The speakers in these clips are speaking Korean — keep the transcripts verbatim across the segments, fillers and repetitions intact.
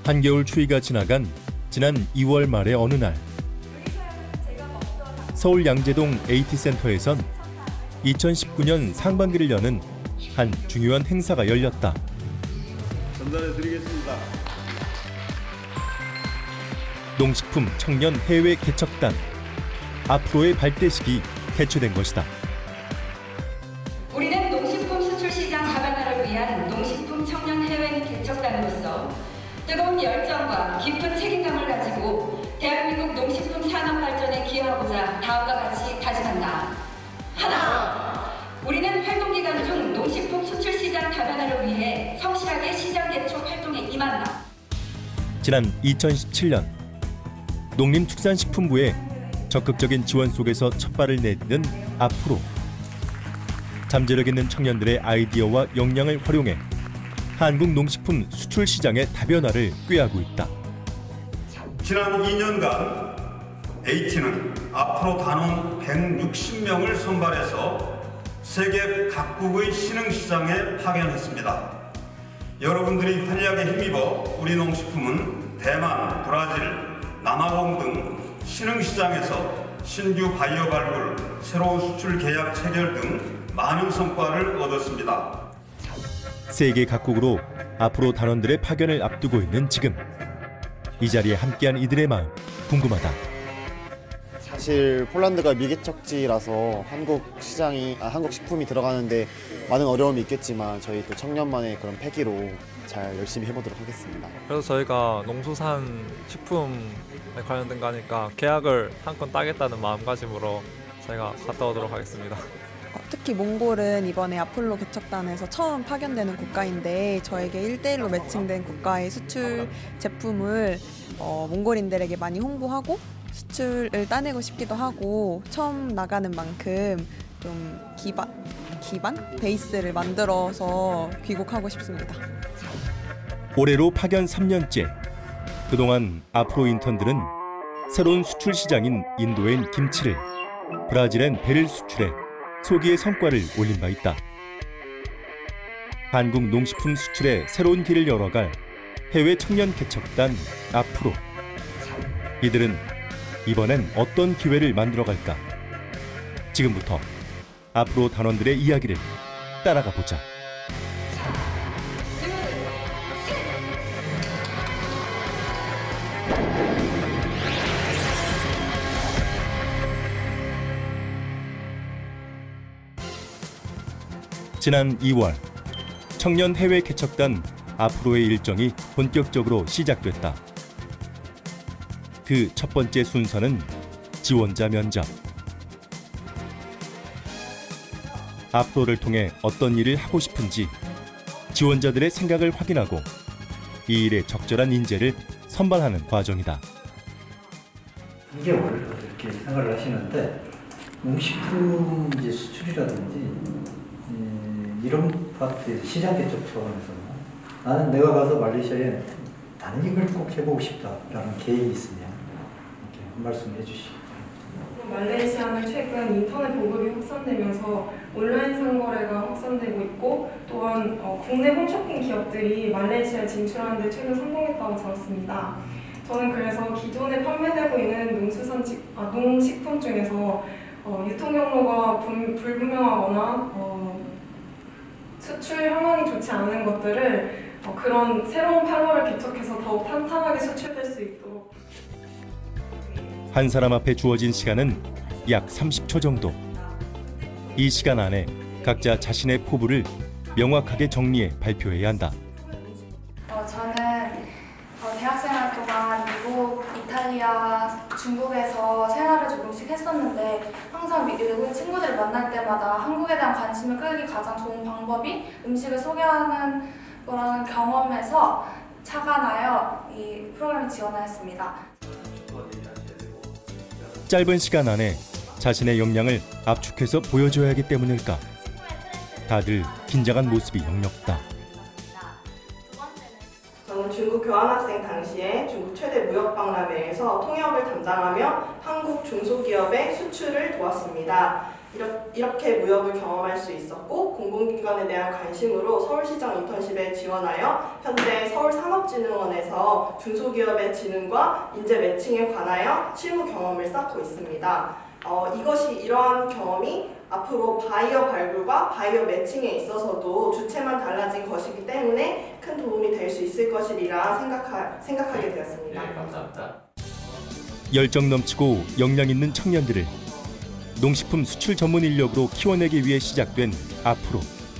한겨울 추위가 지나간 지난 이월 말의 어느 날 서울 양재동 에이티센터에선 이천십구 년 상반기를 여는 한 중요한 행사가 열렸다. 전달해드리겠습니다. 농식품 청년 해외 개척단 앞으로의 발대식이 개최된 것이다. 우리는 농식품 수출 시장 다변화를 위한 농식품 청년 해외 개척단으로서 뜨거운 열정과 깊은 책임감을 가지고 대한민국 농식품 산업 발전에 기여하고자 다음과 같이 다짐한다. 하나, 우리는 활동 기간 중 농식품 수출 시장 다변화를 위해 성실하게 시장 개척 활동에 임한다. 지난 이천십칠 년 농림축산식품부의 적극적인 지원 속에서 첫 발을 내딛는 앞으로 잠재력 있는 청년들의 아이디어와 역량을 활용해 한국 농식품 수출 시장의 다변화를 꾀하고 있다. 지난 이 년간 에이티는 앞으로 단원 백육십 명을 선발해서 세계 각국의 신흥시장에 파견했습니다. 여러분들이 활약에 힘입어 우리 농식품은 대만, 브라질, 남아공 등 신흥시장에서 신규 바이오 발굴, 새로운 수출 계약 체결 등 많은 성과를 얻었습니다. 세계 각국으로 앞으로 단원들의 파견을 앞두고 있는 지금 이 자리에 함께한 이들의 마음 궁금하다. 사실 폴란드가 미개척지라서 한국 시장이 아, 한국 식품이 들어가는데 많은 어려움이 있겠지만 저희 또 청년만의 그런 패기로 잘 열심히 해보도록 하겠습니다. 그래서 저희가 농수산 식품에 관련된 거니까 계약을 한 건 따겠다는 마음가짐으로 저희가 갔다 오도록 하겠습니다. 특히 몽골은 이번에 아폴로 개척단에서 처음 파견되는 국가인데 저에게 일 대일로 매칭된 국가의 수출 제품을 어, 몽골인들에게 많이 홍보하고 수출을 따내고 싶기도 하고 처음 나가는 만큼 좀 기반, 기반? 베이스를 만들어서 귀국하고 싶습니다. 올해로 파견 삼 년째. 그동안 앞으로 인턴들은 새로운 수출 시장인 인도엔 김치를, 브라질엔 배를 수출해 소기의 성과를 올린 바 있다. 한국 농식품 수출의 새로운 길을 열어갈 해외 청년 개척단 앞으로. 이들은 이번엔 어떤 기회를 만들어갈까? 지금부터 앞으로 단원들의 이야기를 따라가 보자. 지난 이월 청년 해외 개척단 앞으로의 일정이 본격적으로 시작됐다. 그 첫 번째 순서는 지원자 면접. 앞으로를 통해 어떤 일을 하고 싶은지 지원자들의 생각을 확인하고 이 일에 적절한 인재를 선발하는 과정이다. 이 개월 이렇게 생각을 하시는데 농식품 이제 수출이라든지 이런 파트 시장 개척 차원에서 나는 내가 가서 말레이시아에 나는 이걸 꼭 해보고 싶다라는 계획이 있으면 이렇게 한 말씀 해주시죠. 말레이시아는 최근 인터넷 보급이 확산되면서 온라인 상거래가 확산되고 있고 또한 어, 국내 홈쇼핑 기업들이 말레이시아에 진출하는 데 최근 성공했다고 들었습니다. 저는 그래서 기존에 판매되고 있는 농수산 아, 농식품 중에서 어, 유통 경로가 불, 불분명하거나 어, 수출 상황이 좋지 않은 것들을 어, 그런 새로운 판로를 개척해서 더욱 탄탄하게 수출될 수 있도록. 한 사람 앞에 주어진 시간은 약 삼십 초 정도. 이 시간 안에 각자 자신의 포부를 명확하게 정리해 발표해야 한다. 어, 저는 어, 대학생활 동안 미국, 이탈리아, 중국에서 생활을 조금씩 했었는데 항상 외국인 친구들을 만날 때마다 한국에 대한 관심을 끌기 가장 좋은 방법이 음식을 소개하는 거라는 경험에서 착안하여 이 프로그램을 지원하였습니다. 짧은 시간 안에 자신의 역량을 압축해서 보여줘야 하기 때문일까? 다들 긴장한 모습이 역력다. 저는 중국 교환학생 당시에 중국 최대 무역박람회에서 통역을 담당하며 한국 중소기업의 수출을 도왔습니다. 이렇게 무역을 경험할 수 있었고 공공기관에 대한 관심으로 서울시장 인턴십에 지원하여 현재 서울 산업 산업진흥원에서 중소기업의 진흥과 인재 매칭에 관하여 실무 경험을 쌓고 있습니다. 어, 이것이 이러한 경험이 앞으로 바이어 발굴과 바이어 매칭에 있어서도 주체만 달라진 것이기 때문에 큰 도움이 될 수 있을 것이리라 생각하, 생각하게 되었습니다. 네, 감사합니다. 열정 넘치고 역량 있는 청년들을 농식품 수출 전문 인력으로 키워내기 위해 시작된 앞으로.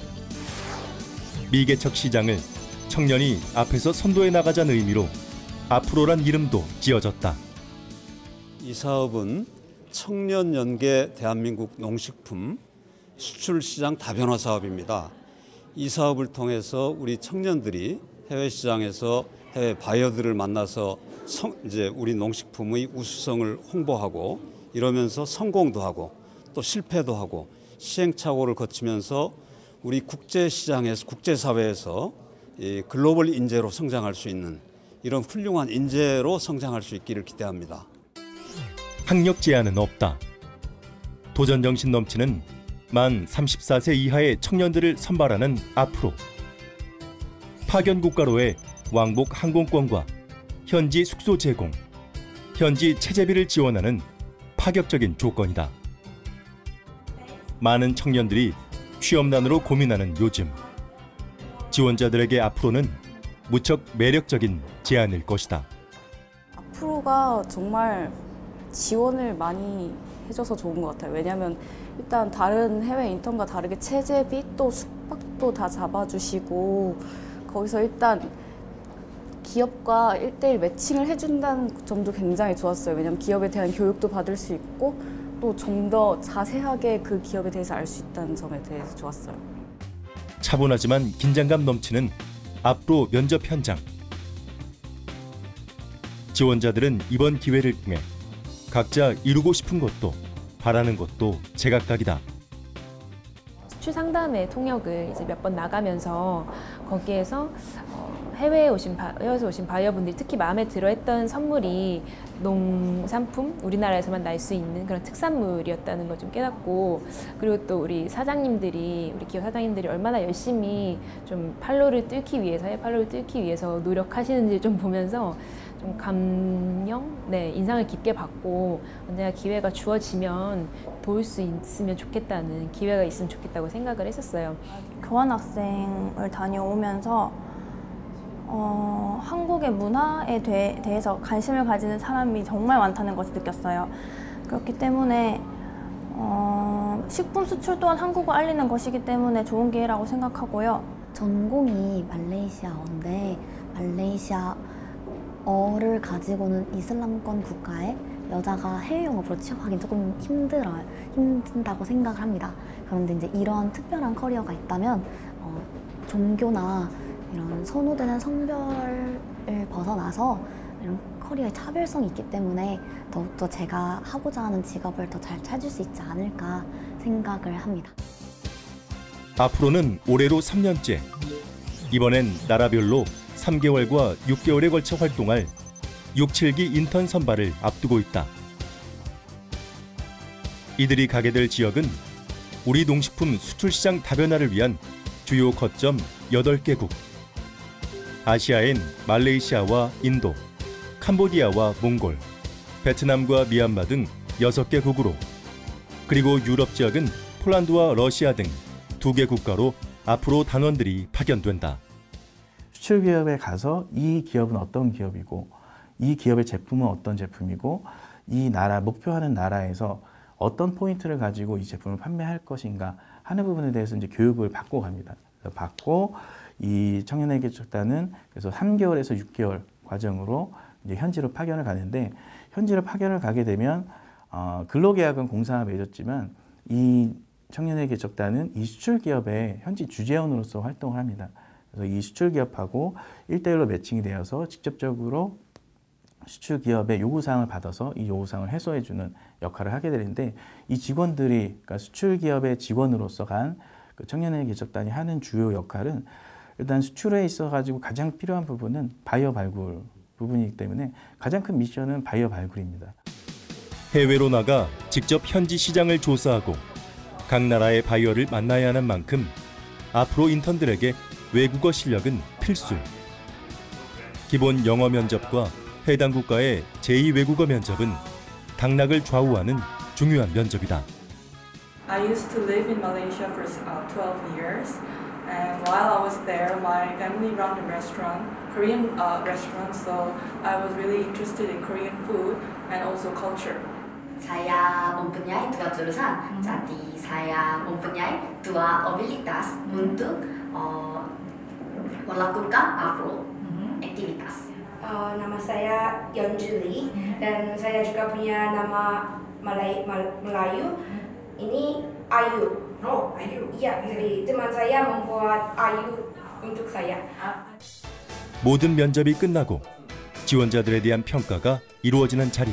미개척 시장을 청년이 앞에서 선도해 나가자는 의미로 앞으로란 이름도 지어졌다. 이 사업은 청년 연계 대한민국 농식품 수출 시장 다변화 사업입니다. 이 사업을 통해서 우리 청년들이 해외 시장에서 해외 바이어들을 만나서 성, 이제 우리 농식품의 우수성을 홍보하고 이러면서 성공도 하고 또 실패도 하고 시행착오를 거치면서 우리 국제 시장에서 국제 사회에서 이 글로벌 인재로 성장할 수 있는 이런 훌륭한 인재로 성장할 수 있기를 기대합니다. 학력 제한은 없다. 도전 정신 넘치는 만 서른네 세 이하의 청년들을 선발하는 앞으로. 파견 국가로의 왕복 항공권과 현지 숙소 제공, 현지 체재비를 지원하는 파격적인 조건이다. 많은 청년들이 취업난으로 고민하는 요즘. 지원자들에게 앞으로는 무척 매력적인 제안일 것이다. 앞으로가 정말 지원을 많이 해줘서 좋은 것 같아요. 왜냐하면 일단 다른 해외 인턴과 다르게 체재비 또 숙박도 다 잡아주시고 거기서 일단 기업과 일 대일 매칭을 해준다는 점도 굉장히 좋았어요. 왜냐하면 기업에 대한 교육도 받을 수 있고 또 좀 더 자세하게 그 기업에 대해서 알 수 있다는 점에 대해서 좋았어요. 차분하지만 긴장감 넘치는 앞으로 면접 현장. 지원자들은 이번 기회를 통해 각자 이루고 싶은 것도 바라는 것도 제각각이다. 수출 상담의 통역을 이제 몇 번 나가면서 거기에서 해외에 오신 바, 해외에서 오신 바이어분들이 특히 마음에 들어했던 선물이 농산품, 우리나라에서만 날 수 있는 그런 특산물이었다는 걸 좀 깨닫고, 그리고 또 우리 사장님들이, 우리 기업 사장님들이 얼마나 열심히 좀 판로를 뚫기 위해서, 해외 판로를 뚫기 위해서 노력하시는지 좀 보면서 좀 감명, 네, 인상을 깊게 받고 언제나 기회가 주어지면 도울 수 있으면 좋겠다는, 기회가 있으면 좋겠다고 생각을 했었어요. 교환학생을 다녀오면서 어, 한국의 문화에 대, 대해서 관심을 가지는 사람이 정말 많다는 것을 느꼈어요. 그렇기 때문에 어, 식품 수출 또한 한국을 알리는 것이기 때문에 좋은 기회라고 생각하고요. 전공이 말레이시아어인데 말레이시아어를 가지고는 이슬람권 국가에 여자가 해외 영업으로 취업하기 조금 힘들어요. 힘든다고 생각을 합니다. 그런데 이제 이런 특별한 커리어가 있다면 어, 종교나 이런 선호되는 성별을 벗어나서 이런 커리어의 차별성이 있기 때문에 더욱더 제가 하고자 하는 직업을 더 잘 찾을 수 있지 않을까 생각을 합니다. 앞으로는 올해로 삼 년째. 이번엔 나라별로 삼 개월과 육 개월에 걸쳐 활동할 육, 칠 기 인턴 선발을 앞두고 있다. 이들이 가게 될 지역은 우리 농식품 수출시장 다변화를 위한 주요 거점 여덟 개국. 아시아엔 말레이시아와 인도, 캄보디아와 몽골, 베트남과 미얀마 등 여섯 개국으로, 그리고 유럽 지역은 폴란드와 러시아 등 두 개 국가로 앞으로 단원들이 파견된다. 수출 기업에 가서 이 기업은 어떤 기업이고, 이 기업의 제품은 어떤 제품이고, 이 나라, 목표하는 나라에서 어떤 포인트를 가지고 이 제품을 판매할 것인가 하는 부분에 대해서 이제 교육을 받고 갑니다. 받고 이 청년의 개척단은 그래서 삼 개월에서 육 개월 과정으로 이제 현지로 파견을 가는데, 현지로 파견을 가게 되면 어, 근로계약은 공사가 맺었지만 이 청년의 개척단은 이 수출 기업의 현지 주재원으로서 활동을 합니다. 그래서 이 수출 기업하고 일 대일로 매칭이 되어서 직접적으로 수출 기업의 요구사항을 받아서 이 요구사항을 해소해주는 역할을 하게 되는데, 이 직원들이, 그러니까 수출 기업의 직원으로서 간 그 청년의 개척단이 하는 주요 역할은 일단 수출에 있어 가지고 가장 필요한 부분은 바이어 발굴 부분이기 때문에 가장 큰 미션은 바이어 발굴입니다. 해외로 나가 직접 현지 시장을 조사하고 각 나라의 바이어를 만나야 하는 만큼 앞으로 인턴들에게 외국어 실력은 필수. 기본 영어 면접과 해당 국가의 제이 외국어 면접은 당락을 좌우하는 중요한 면접이다. I used to live in Malaysia for uh, twelve years, and while I was there, my family ran a restaurant, Korean uh, restaurant, so I was really interested in Korean food and also culture. Saya mempunyai dua jurusan, jadi saya mempunyai dua abilitas untuk uh, melakukan Afro aktivitas. Uh, nama saya Yonjuli dan saya juga punya nama Malay, Mal, Melayu. Ini Ayu. Oh, Ayu. Iya, jadi teman saya membuat Ayu untuk saya. 모든 면접이 끝나고 지원자들에 대한 평가가 이루어지는 자리.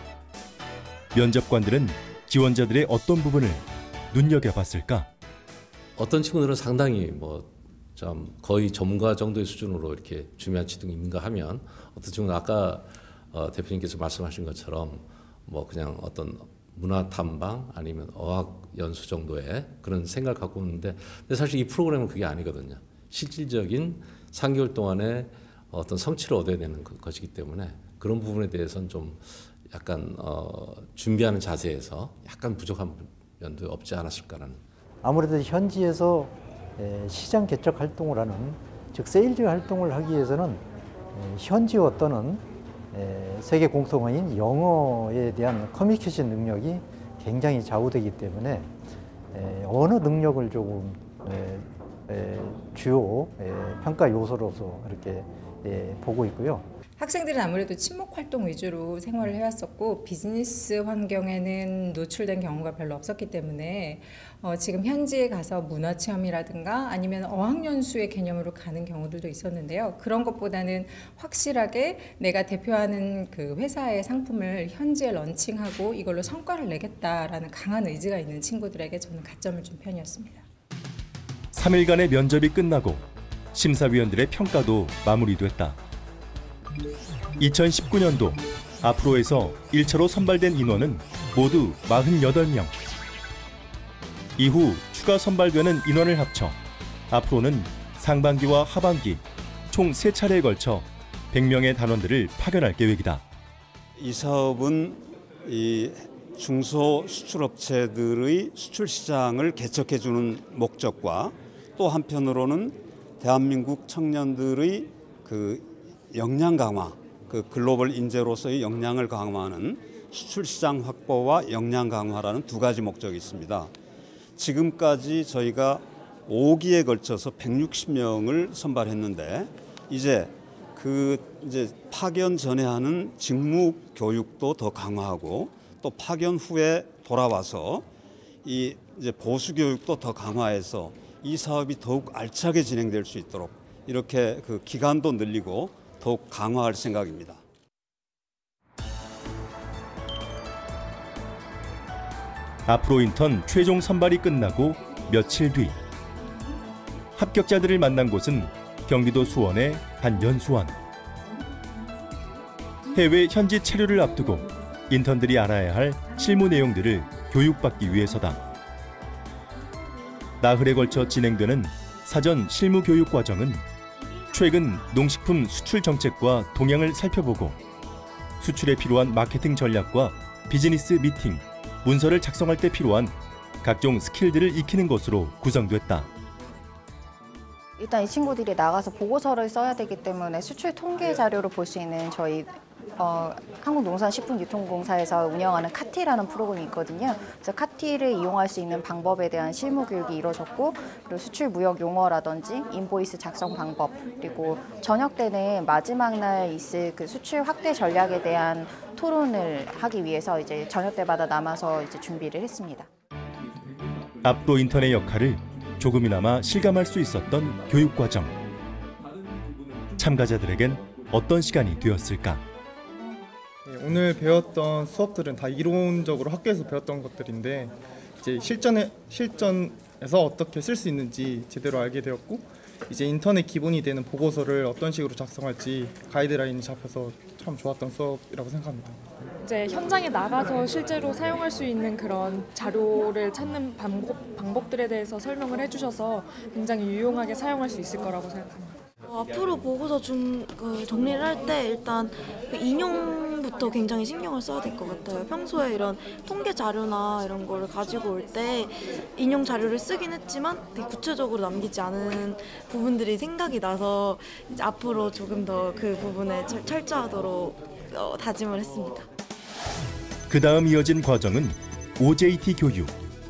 면접관들은 지원자들의 어떤 부분을 눈여겨봤을까? 어떤 친구들은 상당히 뭐 좀 거의 전문가 정도의 수준으로 이렇게 준비한 친구인가 하면 어떤 친구는 아까 어, 대표님께서 말씀하신 것처럼 뭐 그냥 어떤 문화 탐방 아니면 어학 연수 정도의 그런 생각을 갖고 있는데 근데 사실 이 프로그램은 그게 아니거든요. 실질적인 삼 개월 동안에 어떤 성취를 얻어야 되는 것이기 때문에 그런 부분에 대해서는 좀 약간 어, 준비하는 자세에서 약간 부족한 면도 없지 않았을까라는. 아무래도 현지에서 시장 개척 활동을 하는 즉 세일즈 활동을 하기 위해서는 현지어 또는 세계 공통어인 영어에 대한 커뮤니케이션 능력이 굉장히 좌우되기 때문에 언어 능력을 조금 주요 평가 요소로서 이렇게 보고 있고요. 학생들은 아무래도 친목 활동 위주로 생활을 해왔었고 비즈니스 환경에는 노출된 경우가 별로 없었기 때문에 어, 지금 현지에 가서 문화 체험이라든가 아니면 어학연수의 개념으로 가는 경우들도 있었는데요. 그런 것보다는 확실하게 내가 대표하는 그 회사의 상품을 현지에 런칭하고 이걸로 성과를 내겠다라는 강한 의지가 있는 친구들에게 저는 가점을 준 편이었습니다. 삼 일간의 면접이 끝나고 심사위원들의 평가도 마무리됐다. 이천십구 년도 앞으로에서 일 차로 선발된 인원은 모두 사십팔 명. 이후 추가 선발되는 인원을 합쳐 앞으로는 상반기와 하반기 총 세 차례에 걸쳐 백 명의 단원들을 파견할 계획이다. 이 사업은 이 중소 수출업체들의 수출 시장을 개척해주는 목적과 또 한편으로는 대한민국 청년들의 그 역량 강화, 그 글로벌 인재로서의 역량을 강화하는 수출 시장 확보와 역량 강화라는 두 가지 목적이 있습니다. 지금까지 저희가 오 기에 걸쳐서 백육십 명을 선발했는데 이제 그 이제 파견 전에 하는 직무 교육도 더 강화하고 또 파견 후에 돌아와서 이 이제 보수 교육도 더 강화해서 이 사업이 더욱 알차게 진행될 수 있도록 이렇게 그 기간도 늘리고 더욱 강화할 생각입니다. 앞으로 인턴 최종 선발이 끝나고 며칠 뒤 합격자들을 만난 곳은 경기도 수원의 한 연수원. 해외 현지 체류를 앞두고 인턴들이 알아야 할 실무 내용들을 교육받기 위해서다. 나흘에 걸쳐 진행되는 사전 실무 교육 과정은 최근 농식품 수출 정책과 동향을 살펴보고 수출에 필요한 마케팅 전략과 비즈니스 미팅, 문서를 작성할 때 필요한 각종 스킬들을 익히는 것으로 구성됐다. 일단 이 친구들이 나가서 보고서를 써야 되기 때문에 수출 통계 자료로 볼 수 있는 저희 어, 한국농산식품유통공사에서 운영하는 카티라는 프로그램이 있거든요. 그래서 카티를 이용할 수 있는 방법에 대한 실무 교육이 이루어졌고, 그리고 수출 무역 용어라든지 인보이스 작성 방법, 그리고 저녁 때는 마지막 날 있을 그 수출 확대 전략에 대한 토론을 하기 위해서 이제 저녁 때마다 남아서 이제 준비를 했습니다. 앞으로 인턴의 역할을 조금이나마 실감할 수 있었던 교육과정. 참가자들에겐 어떤 시간이 되었을까? 네, 오늘 배웠던 수업들은 다 이론적으로 학교에서 배웠던 것들인데 이제 실전에, 실전에서 어떻게 쓸 수 있는지 제대로 알게 되었고, 이제 인턴의 기본이 되는 보고서를 어떤 식으로 작성할지 가이드라인이 잡혀서 참 좋았던 수업이라고 생각합니다. 이제 현장에 나가서 실제로 사용할 수 있는 그런 자료를 찾는 방법, 방법들에 대해서 설명을 해주셔서 굉장히 유용하게 사용할 수 있을 거라고 생각합니다. 앞으로 보고서 중, 그 정리를 할 때 일단 그 인용부터 굉장히 신경을 써야 될 것 같아요. 평소에 이런 통계 자료나 이런 거를 가지고 올 때 인용 자료를 쓰긴 했지만 되게 구체적으로 남기지 않은 부분들이 생각이 나서 이제 앞으로 조금 더 그 부분에 철, 철저하도록 어, 다짐을 했습니다. 그 다음 이어진 과정은 오제이티 교육.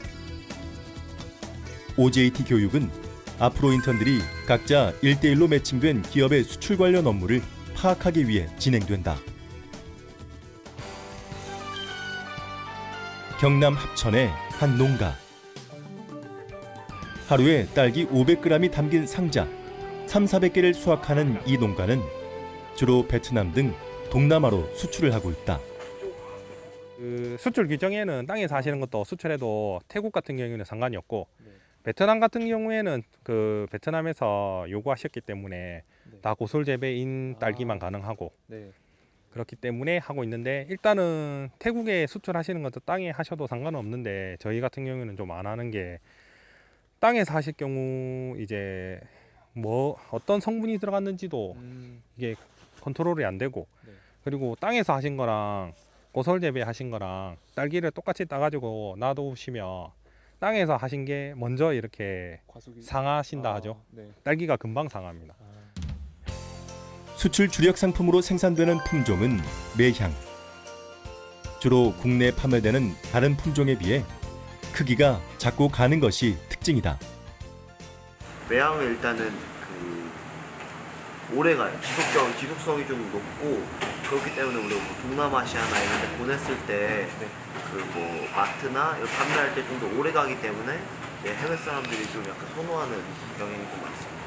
오제이티 교육은 앞으로 인턴들이 각자 일 대일로 매칭된 기업의 수출 관련 업무를 파악하기 위해 진행된다. 경남 합천의 한 농가. 하루에 딸기 오백 그램이 담긴 상자 삼사백 개를 수확하는 이 농가는 주로 베트남 등 동남아로 수출을 하고 있다. 그 수출 규정에는 땅에서 하시는 것도 수출해도 태국 같은 경우에는 상관이 없고 네. 베트남 같은 경우에는 그 베트남에서 요구하셨기 때문에 네. 다 고솔 재배인 딸기만 아. 가능하고 네. 그렇기 때문에 하고 있는데 일단은 태국에 수출하시는 것도 땅에 하셔도 상관은 없는데 저희 같은 경우에는 좀 안 하는 게 땅에서 하실 경우 이제 뭐 어떤 성분이 들어갔는지도 음. 이게 컨트롤이 안 되고 네. 그리고 땅에서 하신 거랑 고솔 재배하신 거랑 딸기를 똑같이 따가지고 놔두시면 땅에서 하신 게 먼저 이렇게 과속이... 상하신다 아, 하죠. 네. 딸기가 금방 상합니다. 아. 수출 주력 상품으로 생산되는 품종은 매향. 주로 국내에 판매되는 다른 품종에 비해 크기가 작고 가는 것이 특징이다. 매향은 일단은 그 오래가요. 지속성, 지속성이 좀 높고 그렇기 때문에 우리가 뭐 동남아시아나 이런 데 보냈을 때 그 뭐 마트나 이런 판매할 때 좀 더 오래 가기 때문에 해외 사람들이 좀 약간 선호하는 경향이 좀 많습니다.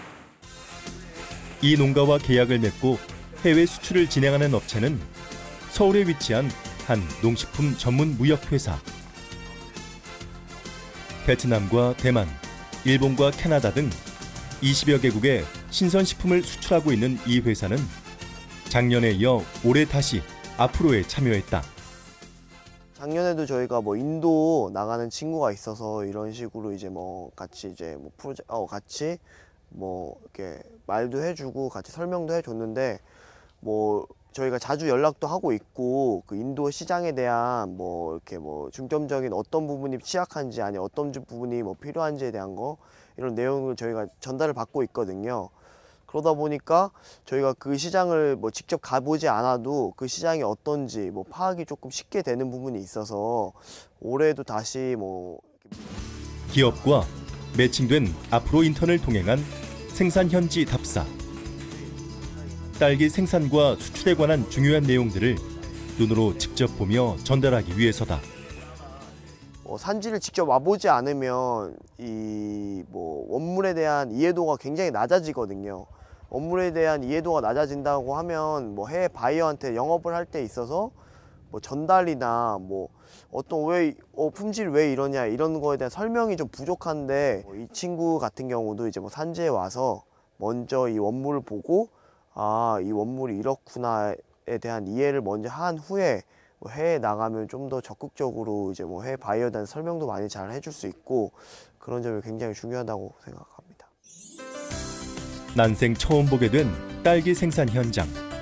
네. 이 농가와 계약을 맺고 해외 수출을 진행하는 업체는 서울에 위치한 한 농식품 전문 무역회사. 베트남과 대만, 일본과 캐나다 등 이십여 개국에 신선식품을 수출하고 있는 이 회사는 작년에 이어 올해 다시 앞으로에 참여했다. 작년에도 저희가 뭐 인도 나가는 친구가 있어서 이런 식으로 이제 뭐 같이 이제 뭐 프로젝 어 같이 뭐 이렇게 말도 해주고 같이 설명도 해줬는데 뭐 저희가 자주 연락도 하고 있고 그 인도 시장에 대한 뭐 이렇게 뭐 중점적인 어떤 부분이 취약한지 아니 어떤 부분이 뭐 필요한지에 대한 거 이런 내용을 저희가 전달을 받고 있거든요. 그러다 보니까 저희가 그 시장을 뭐 직접 가보지 않아도 그 시장이 어떤지 뭐 파악이 조금 쉽게 되는 부분이 있어서 올해도 다시 뭐 기업과 매칭된 앞으로 인턴을 동행한 생산 현지 답사. 딸기 생산과 수출에 관한 중요한 내용들을 눈으로 직접 보며 전달하기 위해서다. 어, 산지를 직접 와보지 않으면 이 뭐 원물에 대한 이해도가 굉장히 낮아지거든요. 원물에 대한 이해도가 낮아진다고 하면 뭐 해외 바이어한테 영업을 할 때 있어서 뭐 전달이나 뭐 어떤 왜 어, 품질 왜 이러냐 이런 거에 대한 설명이 좀 부족한데 뭐 이 친구 같은 경우도 이제 뭐 산지에 와서 먼저 이 원물을 보고 아, 이 원물이 이렇구나에 대한 이해를 먼저 한 후에 뭐 해외에 나가면 좀 더 적극적으로 이제 뭐 해외 바이어에 대한 설명도 많이 잘 해줄 수 있고 그런 점이 굉장히 중요하다고 생각합니다. 난생 처음 보게 된 딸기 생산 현장.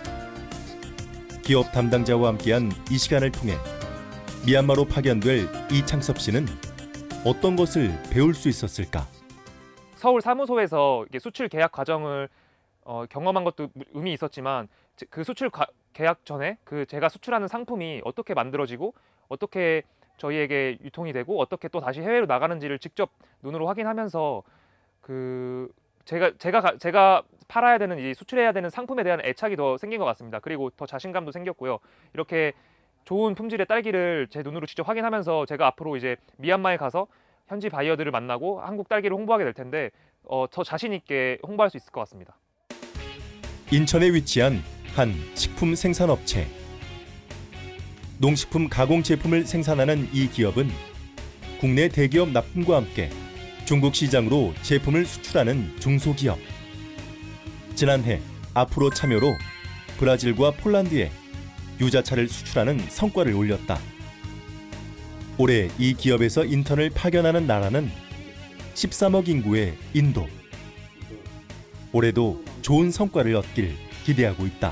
기업 담당자와 함께한 이 시간을 통해 미얀마로 파견될 이창섭 씨는 어떤 것을 배울 수 있었을까? 서울 사무소에서 이게 수출 계약 과정을 어, 경험한 것도 의미 있었지만 그 수출 가, 계약 전에 그 제가 수출하는 상품이 어떻게 만들어지고 어떻게 저희에게 유통이 되고 어떻게 또 다시 해외로 나가는지를 직접 눈으로 확인하면서 그 제가 제가 제가 팔아야 되는 이 수출해야 되는 상품에 대한 애착이 더 생긴 것 같습니다. 그리고 더 자신감도 생겼고요. 이렇게 좋은 품질의 딸기를 제 눈으로 직접 확인하면서 제가 앞으로 이제 미얀마에 가서 현지 바이어들을 만나고 한국 딸기를 홍보하게 될 텐데 어, 더 자신 있게 홍보할 수 있을 것 같습니다. 인천에 위치한 한 식품 생산업체. 농식품 가공 제품을 생산하는 이 기업은 국내 대기업 납품과 함께 중국 시장으로 제품을 수출하는 중소기업. 지난해 앞으로 참여로 브라질과 폴란드에 유자차를 수출하는 성과를 올렸다. 올해 이 기업에서 인턴을 파견하는 나라는 십삼억 인구의 인도. 올해도 좋은 성과를 얻길 기대하고 있다.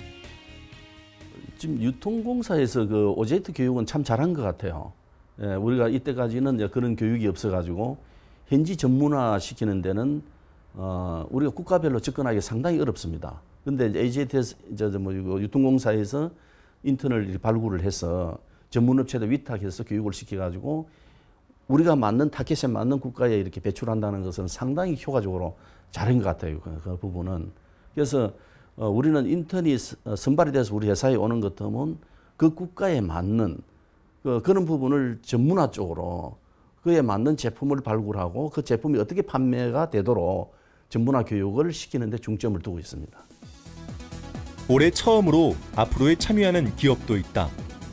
지금 유통공사에서 그 오제이티 교육은 참 잘한 것 같아요. 예, 우리가 이때까지는 그런 교육이 없어가지고 현지 전문화 시키는 데는 어, 우리가 국가별로 접근하기 상당히 어렵습니다. 근데 에이지에이티에스 저, 저, 뭐, 유통공사에서 인턴을 발굴을 해서 전문업체들 위탁해서 교육을 시켜가지고 우리가 맞는 타겟에 맞는 국가에 이렇게 배출한다는 것은 상당히 효과적으로 잘한 것 같아요. 그, 그 부분은. 그래서 어, 우리는 인턴이 선발이 돼서 우리 회사에 오는 것 같으면 그 국가에 맞는 그, 그런 부분을 전문화 쪽으로 그에 맞는 제품을 발굴하고 그 제품이 어떻게 판매가 되도록 전문화 교육을 시키는 데 중점을 두고 있습니다. 올해 처음으로 아프로에 참여하는 기업도 있다.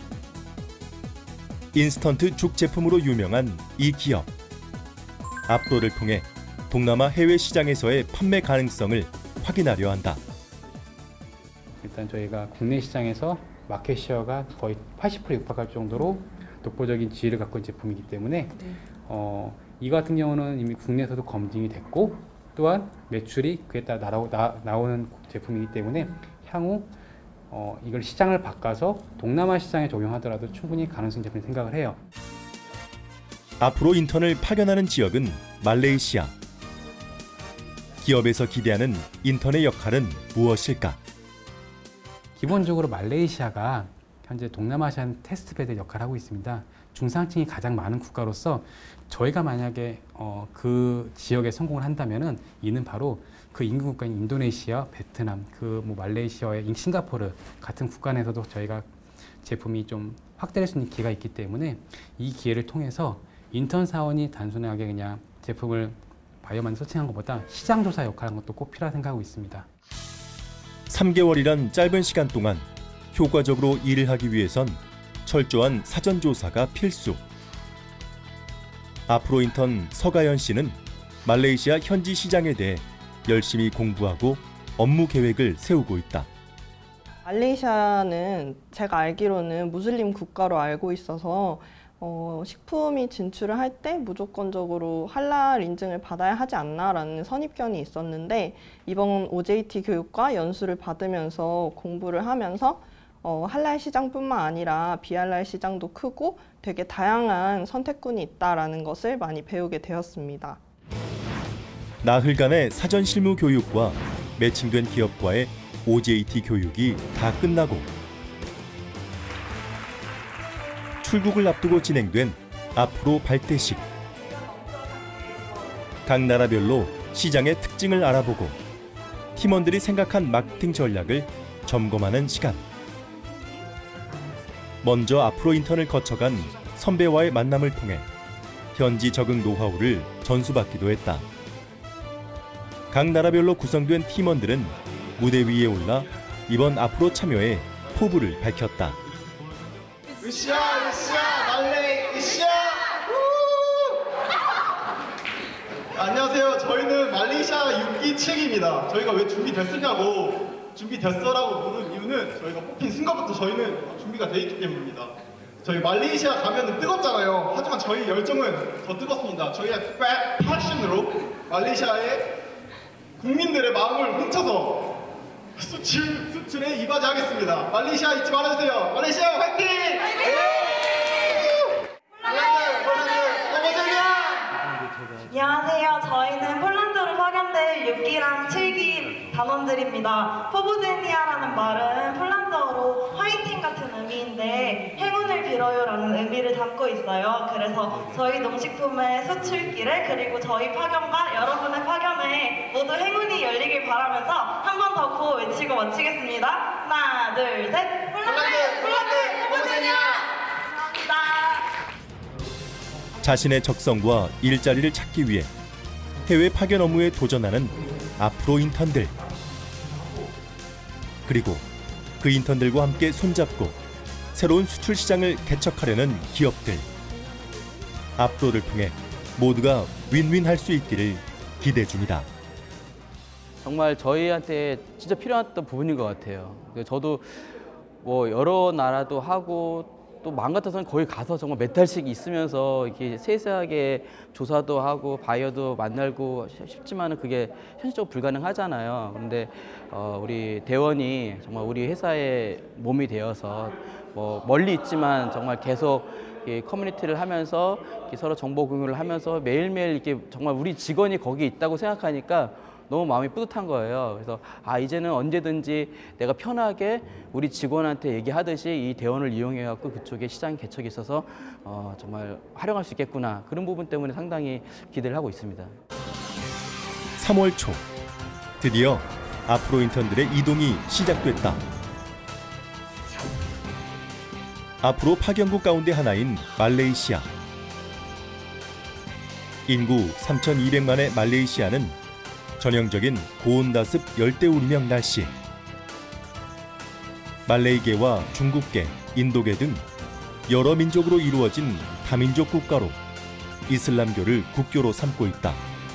인스턴트 죽 제품으로 유명한 이 기업. 아프로를 통해 동남아 해외 시장에서의 판매 가능성을 확인하려 한다. 일단 저희가 국내 시장에서 마켓 쉐어가 거의 팔십 퍼센트에 육박할 정도로 독보적인 지위를 갖고 있는 제품이기 때문에 네. 어, 이거 같은 경우는 이미 국내에서도 검증이 됐고 또한 매출이 그에 따라 나오, 나, 나오는 제품이기 때문에 향후 어, 이걸 시장을 바꿔서 동남아 시장에 적용하더라도 충분히 가능성이 있다고 생각을 해요. 아프로 인턴을 파견하는 지역은 말레이시아. 기업에서 기대하는 인턴의 역할은 무엇일까? 기본적으로 말레이시아가 현재 동남아시안 테스트베드 역할을 하고 있습니다. 중산층이 가장 많은 국가로서 저희가 만약에 어, 그 지역에 성공을 한다면은 이는 바로 그 인근 국가인 인도네시아, 베트남, 그 뭐 말레이시아의 싱가포르 같은 국가 내에서도 저희가 제품이 좀 확대될 수 있는 기회가 있기 때문에 이 기회를 통해서 인턴 사원이 단순하게 그냥 제품을 바이오만 서칭한 것보다 시장 조사 역할을 한 것도 꼭 필요하다고 생각하고 있습니다. 삼 개월이란 짧은 시간 동안 효과적으로 일을 하기 위해선 철저한 사전 조사가 필수. 아프로 인턴 서가연 씨는 말레이시아 현지 시장에 대해 열심히 공부하고 업무 계획을 세우고 있다. 말레이시아는 제가 알기로는 무슬림 국가로 알고 있어서 어, 식품이 진출을 할 때 무조건적으로 할랄 인증을 받아야 하지 않나라는 선입견이 있었는데 이번 오제이티 교육과 연수를 받으면서 공부를 하면서 어, 할랄 시장뿐만 아니라 비할랄 시장도 크고 되게 다양한 선택군이 있다라는 것을 많이 배우게 되었습니다. 나흘간의 사전 실무 교육과 매칭된 기업과의 오제이티 교육이 다 끝나고 출국을 앞두고 진행된 아프로 발대식. 각 나라별로 시장의 특징을 알아보고 팀원들이 생각한 마케팅 전략을 점검하는 시간. 먼저 아프로 인턴을 거쳐간 선배와의 만남을 통해 현지 적응 노하우를 전수받기도 했다. 각 나라별로 구성된 팀원들은 무대 위에 올라 이번 아프로 참여에 포부를 밝혔다. 으쌰 으쌰 말레 으쌰. 안녕하세요. 저희는 말레이시아 육 기 칠기입니다. 저희가 왜 준비됐으냐고 준비됐어라고 물은 이유는 저희가 뽑힌 순간부터 저희는 준비가 돼 있기 때문입니다. 저희 말레이시아 가면 뜨겁잖아요. 하지만 저희 열정은 더 뜨겁습니다. 저희의 패션으로 말레이시아의 국민들의 마음을 훔쳐서 수출, 수출에 이바지하겠습니다. 말레이시아 잊지 말아주세요. 말레이시아 화이팅! 안녕하세요. 저희는 폴란드로 파견될 육 기랑 칠 기 단원들입니다. 포보제니아라는 말은 폴란드어로 화이팅 같은 의미인데 행운을 빌어요라는 의미를 담고 있어요. 그래서 저희 농식품의 수출기를 그리고 저희 파견과 여러분의 파견에 모두 행운이 열리길 바라면서 한 번 더 구호 외치고 마치겠습니다. 하나, 둘, 셋! 폴란드! 폴란드! 포보제니아! 감사합니다. 자신의 적성과 일자리를 찾기 위해 해외 파견 업무에 도전하는 아프로 인턴들. 그리고 그 인턴들과 함께 손잡고 새로운 수출 시장을 개척하려는 기업들. 아프로를 통해 모두가 윈윈할 수 있기를 기대 중이다. 정말 저희한테 진짜 필요했던 부분인 것 같아요. 저도 뭐 여러 나라도 하고 또 마음 같아서는 거기 가서 정말 몇 달씩 있으면서 이렇게 세세하게 조사도 하고 바이어도 만나고 싶지만은 그게 현실적으로 불가능하잖아요. 그런데 어, 우리 대원이 정말 우리 회사의 몸이 되어서 뭐 멀리 있지만 정말 계속 이 커뮤니티를 하면서 서로 정보 공유를 하면서 매일매일 이렇게 정말 우리 직원이 거기 있다고 생각하니까 너무 마음이 뿌듯한 거예요. 그래서 아 이제는 언제든지 내가 편하게 우리 직원한테 얘기하듯이 이 대원을 이용해 갖고 그쪽에 시장 개척이 있어서 어, 정말 활용할 수 있겠구나. 그런 부분 때문에 상당히 기대를 하고 있습니다. 삼월 초 드디어 아프로 인턴들의 이동이 시작됐다. 아프로 파견국 가운데 하나인 말레이시아. 인구 삼천이백만의 말레이시아는 전형적인 고온다습 열대우림형 날씨. 말레이계와 중국계, 인도계 등 여러 민족으로 이루어진 다민족 국가로 이슬람교를 국교로 삼고 있다.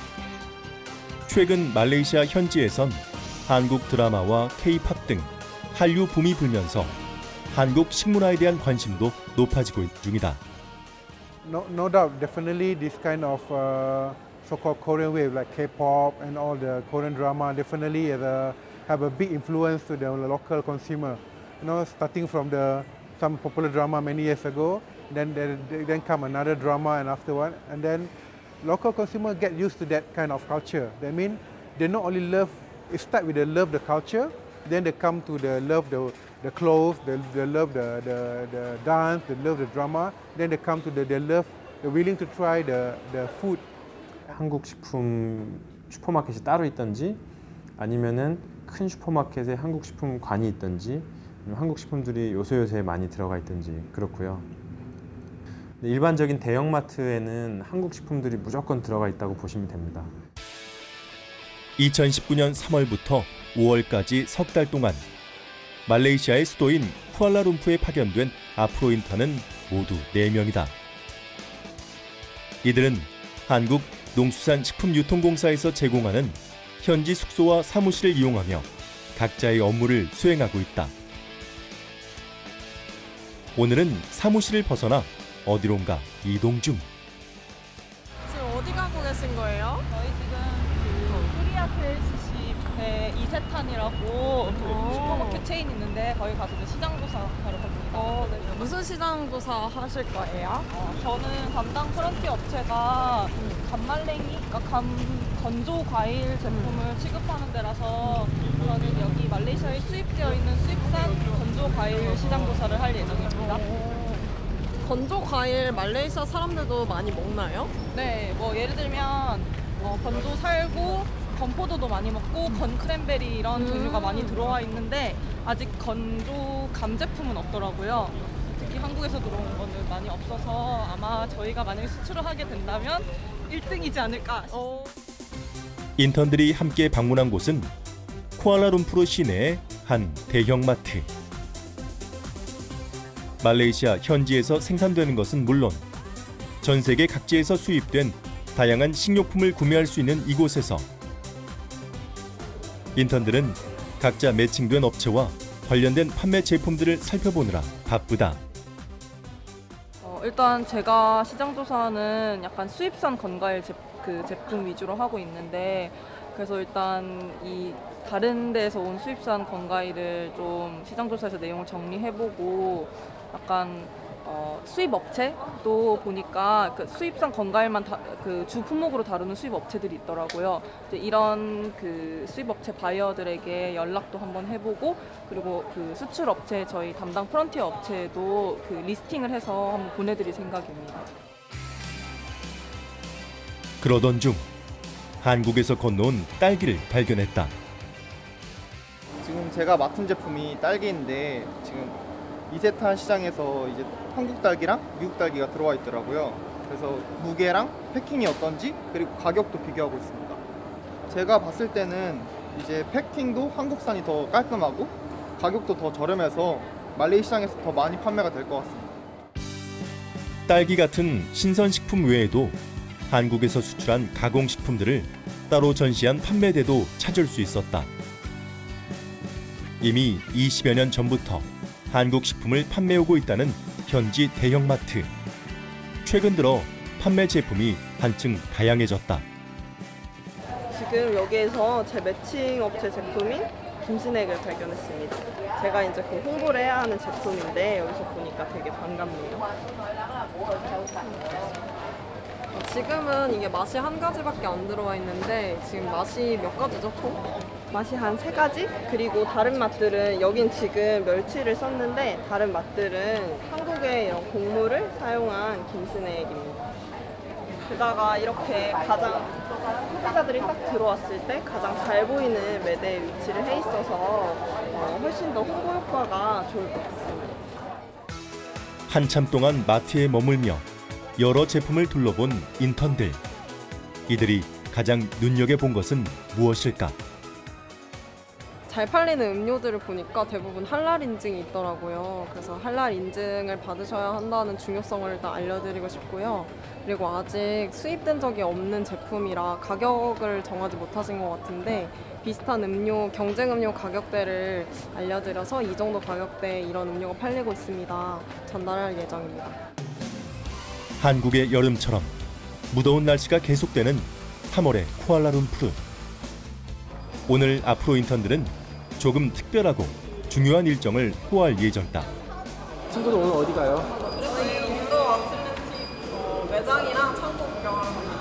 최근 말레이시아 현지에선 한국 드라마와 K-팝 등 한류 붐이 불면서 한국 식문화에 대한 관심도 높아지고 있 중이다. No, no doubt, definitely this kind of uh, so-called Korean wave like K-pop and all the Korean drama definitely uh, have a big influence to the local consumer. You know, starting from the some popular drama many years ago, then there, then come another drama and afterward, and then local consumer get used to that kind of culture. That means they not only love, it start with the love the culture, then they come to the love the the clothes, they, they love the, the the dance, they love the drama, then they come to the they love, they're willing to try the the food. 한국 식품 슈퍼마켓이 따로 있든지 아니면은 큰 슈퍼마켓에 한국 식품관이 있든지 한국 식품들이 요소요소에 많이 들어가 있든지 그렇고요. 일반적인 대형마트에는 한국 식품들이 무조건 들어가 있다고 보시면 됩니다. 이천십구년 삼월부터 오월까지 석 달 동안 말레이시아의 수도인 쿠알라룸푸에 파견된 아프로 인턴은 모두 네 명이다. 이들은 한국 농수산식품유통공사에서 제공하는 현지 숙소와 사무실을 이용하며 각자의 업무를 수행하고 있다. 오늘은 사무실을 벗어나 어디론가 이동 중. 지금 어디 가고 계신 거예요? 저희 지금 그 코리아 케이씨씨 뷔페 이세탄이라고 그 슈퍼마켓 체인 있는데 거기 가서 이제 시장 조사하러 갑니다. 어, 네. 무슨 시장 조사 하실 거예요? 어, 저는 담당 프런티 업체가 감말랭이, 그러니까 감 건조 과일 제품을 음. 취급하는 데라서 저는 여기 말레이시아에 수입되어 있는 수입산 건조 과일 시장 조사를 할 예정입니다. 건조 과일 말레이시아 사람들도 많이 먹나요? 네, 뭐 예를 들면 어, 건조 살구, 건포도도 많이 먹고 건 크랜베리 이런 음. 종류가 많이 들어와 있는데 아직 건조 감 제품은 없더라고요. 특히 한국에서 들어온 거는 많이 없어서 아마 저희가 만약에 수출을 하게 된다면 일 등이지 않을까. 어. 인턴들이 함께 방문한 곳은 쿠알라룸푸르 시내의 한 대형마트. 말레이시아 현지에서 생산되는 것은 물론 전 세계 각지에서 수입된 다양한 식료품을 구매할 수 있는 이곳에서 인턴들은 각자 매칭된 업체와 관련된 판매 제품들을 살펴보느라 바쁘다. 어, 일단 제가 시장 조사는 약간 수입산 건과일 제, 그 제품 위주로 하고 있는데 그래서 일단 이 다른 데에서 온 수입산 건과일을 좀 시장 조사에서 내용을 정리해보고 약간 어, 수입 업체도 보니까 그 수입산 건과일만 그 주 품목으로 다루는 수입 업체들이 있더라고요. 이제 이런 그 수입 업체 바이어들에게 연락도 한번 해보고 그리고 그 수출 업체 저희 담당 프론티어 업체에도 그 리스팅을 해서 한번 보내드릴 생각입니다. 그러던 중 한국에서 건너온 딸기를 발견했다. 지금 제가 맡은 제품이 딸기인데 지금 이세탄 시장에서 이제 한국 딸기랑 미국 딸기가 들어와 있더라고요. 그래서 무게랑 패킹이 어떤지 그리고 가격도 비교하고 있습니다. 제가 봤을 때는 이제 패킹도 한국산이 더 깔끔하고 가격도 더 저렴해서 말레이 시장에서 더 많이 판매가 될 것 같습니다. 딸기 같은 신선식품 외에도 한국에서 수출한 가공식품들을 따로 전시한 판매대도 찾을 수 있었다. 이미 이십여 년 전부터 한국 식품을 판매하고 있다는 현지 대형마트. 최근 들어 판매 제품이 한층 다양해졌다. 지금 여기에서 제 매칭 업체 제품인 김신액을 발견했습니다. 제가 이제 그 홍보를 해야 하는 제품인데 여기서 보니까 되게 반갑네요. 지금은 이게 맛이 한 가지밖에 안 들어와 있는데 지금 맛이 몇 가지죠, 총? 맛이 한 세 가지? 그리고 다른 맛들은 여긴 지금 멸치를 썼는데 다른 맛들은 한국의 이런 곡물을 사용한 김신액입니다. 게다가 이렇게 가장 소비자들이 딱 들어왔을 때 가장 잘 보이는 매대에 위치를 해 있어서 어, 훨씬 더 홍보 효과가 좋을 것 같습니다. 한참 동안 마트에 머물며 여러 제품을 둘러본 인턴들. 이들이 가장 눈여겨본 것은 무엇일까? 잘 팔리는 음료들을 보니까 대부분 할랄 인증이 있더라고요. 그래서 할랄 인증을 받으셔야 한다는 중요성을 일단 알려드리고 싶고요. 그리고 아직 수입된 적이 없는 제품이라 가격을 정하지 못하신 것 같은데 비슷한 음료, 경쟁 음료 가격대를 알려드려서 이 정도 가격대에 이런 음료가 팔리고 있습니다. 전달할 예정입니다. 한국의 여름처럼 무더운 날씨가 계속되는 삼월의 쿠알라룸푸르. 오늘 앞으로 인턴들은 조금 특별하고 중요한 일정을 소화할 예정이다. 친구들 오늘 어디 가요? 저희 인도 아침매치 어, 매장이랑 창고 구경하러 갑니다.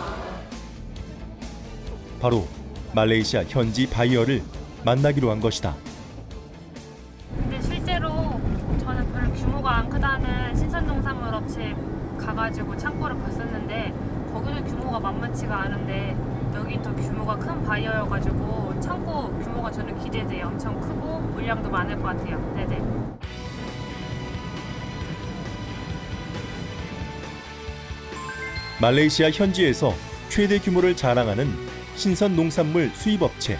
바로 말레이시아 현지 바이어를 만나기로 한 것이다. 근데 실제로 저는 별로 규모가 안 크다는 신선농산물 업체에 가가지고 창고를 봤었는데 거기는 규모가 만만치가 않은데 여긴 더 규모가 큰 바이어여가지고 창고 규모가 저는 기대돼요. 엄청 크고 물량도 많을 것 같아요. 네네. 말레이시아 현지에서 최대 규모를 자랑하는 신선 농산물 수입업체.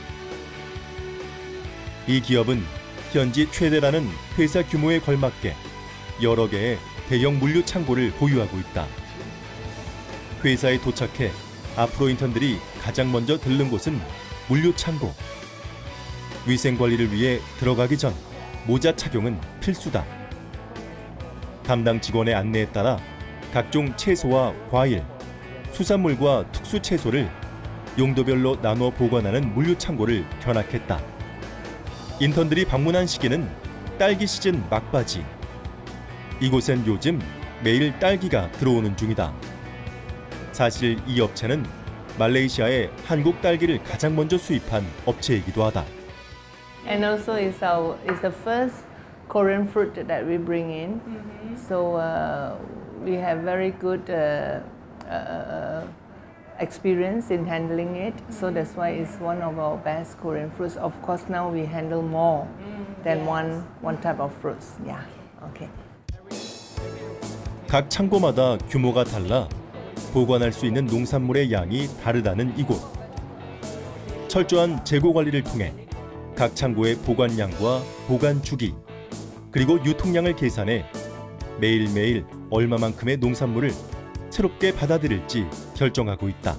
이 기업은 현지 최대라는 회사 규모에 걸맞게 여러 개의 대형 물류 창고를 보유하고 있다. 회사에 도착해 앞으로 인턴들이 가장 먼저 들른 곳은 물류 창고. 위생 관리를 위해 들어가기 전 모자 착용은 필수다. 담당 직원의 안내에 따라 각종 채소와 과일, 수산물과 특수 채소를 용도별로 나눠 보관하는 물류 창고를 견학했다. 인턴들이 방문한 시기는 딸기 시즌 막바지. 이곳엔 요즘 매일 딸기가 들어오는 중이다. 사실 이 업체는 말레이시아에 한국 딸기를 가장 먼저 수입한 업체이기도 하다. And also it's our it's the first Korean fruit that we bring in. Mm-hmm. So uh, we have very good uh, uh, experience in handling it. Mm-hmm. So that's why it's one of our best Korean fruits. Of course now we handle more mm-hmm. than yes. one one type of fruits. Yeah. Okay. 각 창고마다 규모가 달라 보관할 수 있는 농산물의 양이 다르다는 이곳. 철저한 재고 관리를 통해 각 창고의 보관량과 보관 주기, 그리고 유통량을 계산해 매일매일 얼마만큼의 농산물을 새롭게 받아들일지 결정하고 있다.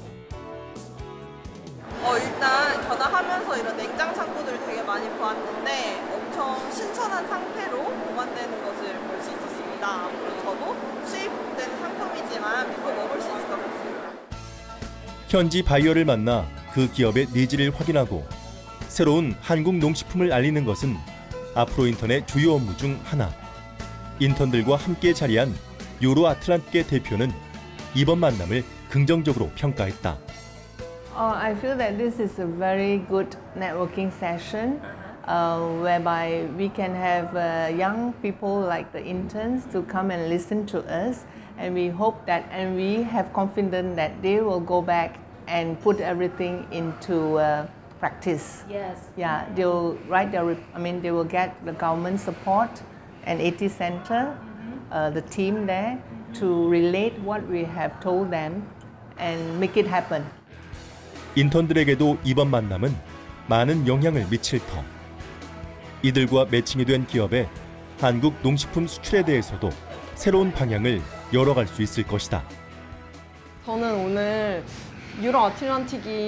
어, 일단 전화하면서 이런 냉장 창고들을 되게 많이 보았는데 엄청 신선한 상태로 보관되는 것을 볼 수 있었습니다. 그리고 저도 수입되는 상품이지만 믿고 먹을 수 있을 것 같습니다. 현지 바이어를 만나 그 기업의 니즈를 확인하고 새로운 한국 농식품을 알리는 것은 앞으로 인턴의 주요 업무 중 하나. 인턴들과 함께 자리한 요로 아틀란티케 대표는 이번 만남을 긍정적으로 평가했다. Uh, I feel that this is a very good networking session uh, whereby we can have uh, young people like the interns to come and listen to us, and we hope that and we have confidence that they will go back and put everything into uh, practice. Yes. Yeah, they will write their. I mean, they will get the government support and A T Center, uh, the team there, to relate what we have told them and make it happen. 인턴들에게도 이번 만남은 많은 영향을 미칠 터. 이들과 매칭이 된 기업의 한국 농식품 수출에 대해서도 새로운 방향을 열어갈 수 있을 것이다. 저는 오늘 유로 아틀란틱이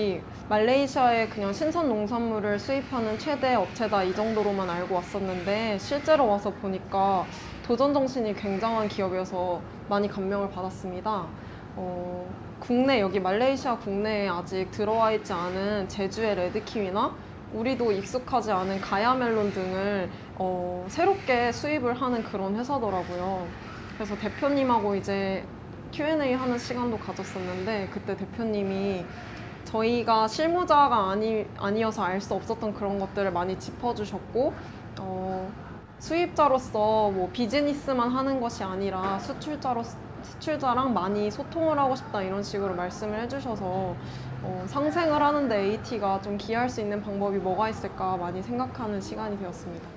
말레이시아에 그냥 신선 농산물을 수입하는 최대 업체다 이 정도로만 알고 왔었는데 실제로 와서 보니까 도전 정신이 굉장한 기업이어서 많이 감명을 받았습니다. 어, 국내 여기 말레이시아 국내에 아직 들어와 있지 않은 제주의 레드키위나 우리도 익숙하지 않은 가야멜론 등을 어, 새롭게 수입을 하는 그런 회사더라고요. 그래서 대표님하고 이제 큐 앤 에이 하는 시간도 가졌었는데 그때 대표님이 저희가 실무자가 아니, 아니어서 알 수 없었던 그런 것들을 많이 짚어주셨고 어, 수입자로서 뭐 비즈니스만 하는 것이 아니라 수출자로, 수출자랑 많이 소통을 하고 싶다 이런 식으로 말씀을 해주셔서 어, 상생을 하는데 에이티가 좀 기여할 수 있는 방법이 뭐가 있을까 많이 생각하는 시간이 되었습니다.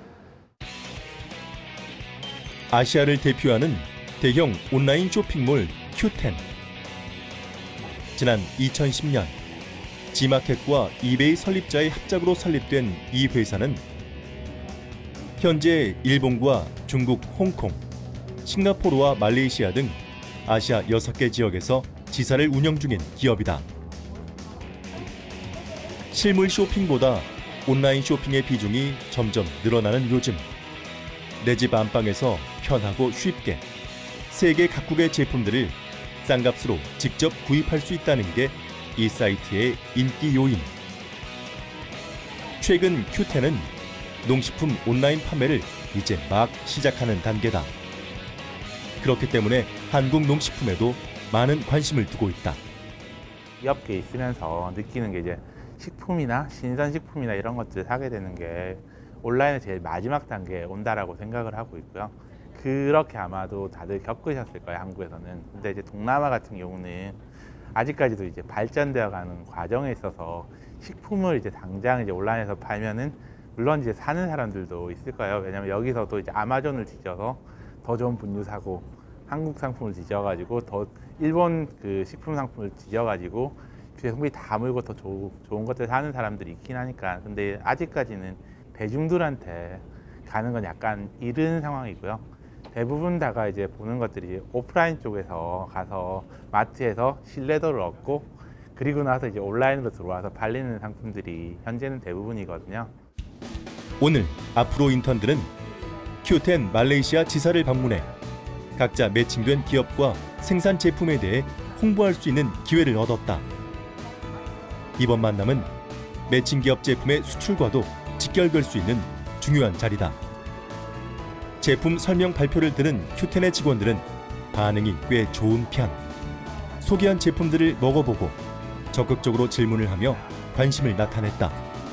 아시아를 대표하는 대형 온라인 쇼핑몰 큐텐. 지난 이천십 년 지마켓과 이베이 설립자의 합작으로 설립된 이 회사는 현재 일본과 중국, 홍콩, 싱가포르와 말레이시아 등 아시아 여섯 개 지역에서 지사를 운영 중인 기업이다. 실물 쇼핑보다 온라인 쇼핑의 비중이 점점 늘어나는 요즘, 내 집 안방에서 편하고 쉽게 세계 각국의 제품들을 싼 값으로 직접 구입할 수 있다는 게 이 사이트의 인기 요인. 최근 큐텐은 농식품 온라인 판매를 이제 막 시작하는 단계다. 그렇기 때문에 한국 농식품에도 많은 관심을 두고 있다. 이 업계에 있으면서 느끼는 게 이제 식품이나 신선식품이나 이런 것들을 사게 되는 게 온라인의 제일 마지막 단계에 온다라고 생각을 하고 있고요. 그렇게 아마도 다들 겪으셨을 거예요, 한국에서는. 근데 이제 동남아 같은 경우는 아직까지도 이제 발전되어가는 과정에 있어서 식품을 이제 당장 이제 온라인에서 팔면은 물론 이제 사는 사람들도 있을 거예요. 왜냐면 여기서도 이제 아마존을 뒤져서 더 좋은 분유 사고 한국 상품을 뒤져가지고 더 일본 그 식품 상품을 뒤져가지고 배송비 다 물고 더 조, 좋은 것들 사는 사람들이 있긴 하니까. 근데 아직까지는 대중들한테 가는 건 약간 이른 상황이고요. 대부분 다가 이제 보는 것들이 오프라인 쪽에서 가서 마트에서 신뢰도를 얻고 그리고 나서 이제 온라인으로 들어와서 팔리는 상품들이 현재는 대부분이거든요. 오늘 앞으로 인턴들은 큐텐 말레이시아 지사를 방문해 각자 매칭된 기업과 생산 제품에 대해 홍보할 수 있는 기회를 얻었다. 이번 만남은 매칭 기업 제품의 수출과도 직결될 수 있는 중요한 자리다. 제품 설명 발표를 들은 큐텐의 직원들은 반응이 꽤 좋은 편. 소개한 제품들을 먹어보고 적극적으로 질문을 하며 관심을 나타냈다.